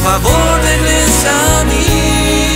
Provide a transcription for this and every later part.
favor regresa a mí.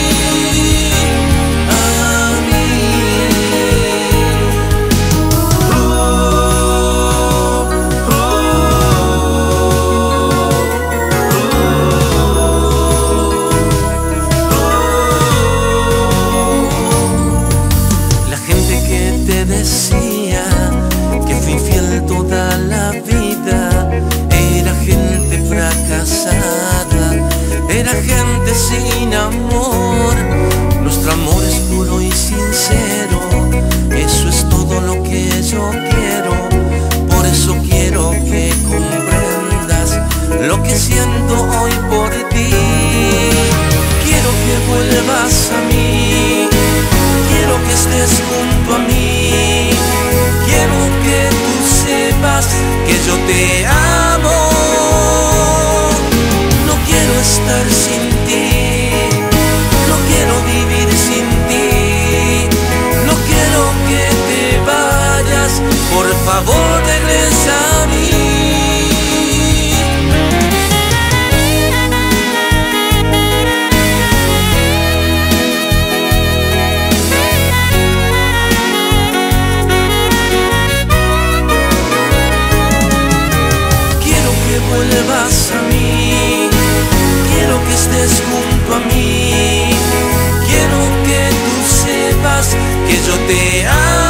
Decía que fui infiel toda la vida, era gente fracasada, era gente sin amor. Nuestro amor es puro y sincero, eso es todo lo que yo quiero. Por eso quiero que comprendas lo que siento hoy por ti. Quiero que vuelvas a mí, quiero que estés junto a mí. Quiero que tú sepas que yo te amo. No quiero estar sin ti, no quiero vivir sin ti. No quiero que te vayas, por favor regresa a mí. Vuelvas a mí, quiero que estés junto a mí. Quiero que tú sepas que yo te amo.